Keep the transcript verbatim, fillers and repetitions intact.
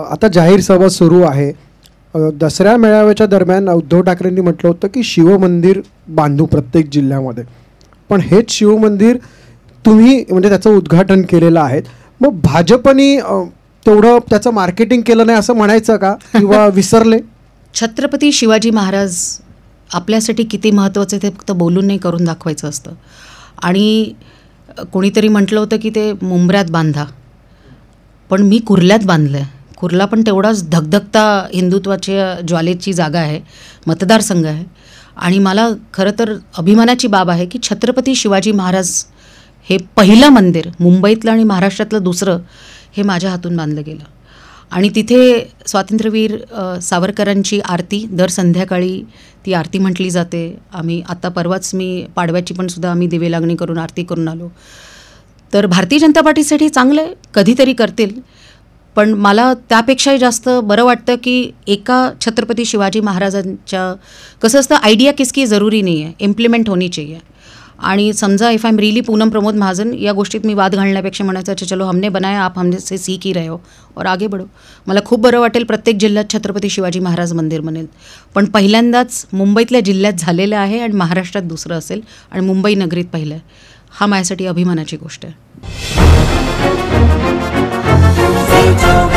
आता जाहीर सभा सुरू आहे. दसऱ्या मेळाव्याच्या दरम्यान उद्धव ठाकरेंनी म्हटलं होतं की शिवमंदिर बांधू प्रत्येक जिल्ह्यामध्ये. पण हेच शिवमंदिर तुम्ही म्हणजे त्याचं उद्घाटन केलेलं आहे. मग भाजपनी तेवढं त्याचं मार्केटिंग केलं नाही असं म्हणायचं का, किंवा विसरले? छत्रपती शिवाजी महाराज आपल्यासाठी किती महत्त्वाचे ते फक्त बोलून नाही करून दाखवायचं असतं. आणि कोणीतरी म्हटलं होतं की ते मुंबऱ्यात बांधा, पण मी कुर्ल्यात बांधलं आहे. कुर्ला पण तेवढाच धगधगता हिंदुत्वाच्या ज्वालेची जागा आहे, मतदारसंघ आहे. आणि मला खरं तर अभिमानाची बाब आहे की छत्रपती शिवाजी महाराज हे पहिलं मंदिर मुंबईतलं आणि महाराष्ट्रातलं दुसरं हे माझ्या हातून बांधलं गेलं. आणि तिथे स्वातंत्र्यवीर सावरकरांची आरती दर संध्याकाळी ती आरती म्हटली जाते. आम्ही आता परवाच मी पाडव्याची पण सुद्धा आम्ही दिवे लागणी करून आरती करून आलो. तर भारतीय जनता पार्टीसाठी चांगलं आहे, कधीतरी करतील. पण मला त्यापेक्षाही जास्त बरं वाटतं की एका छत्रपती शिवाजी महाराजांच्या कसं असतं, आयडिया किसकी ज़रूरी नहीं है, इम्प्लिमेंट होनी चाहिए. आणि समजा if I am really Poonam Pramod Mahajan या गोष्टीत मी वाद घालण्यापेक्षा म्हणायचं अच्छा चलो हमने बनाया, आप हमसे सीख ही रहे हो और आगे बढ़ो. मला खूप बरं वाटेल प्रत्येक जिल्ह्यात छत्रपती शिवाजी महाराज मंदिर बनेल. पण पहिल्यांदाच मुंबईतल्या जिल्ह्यात झालेलं आहे आणि महाराष्ट्रात दुसरं असेल आणि मुंबई नगरीत पहिलं आहे. हा माझ्यासाठी अभिमानाची गोष्ट आहे.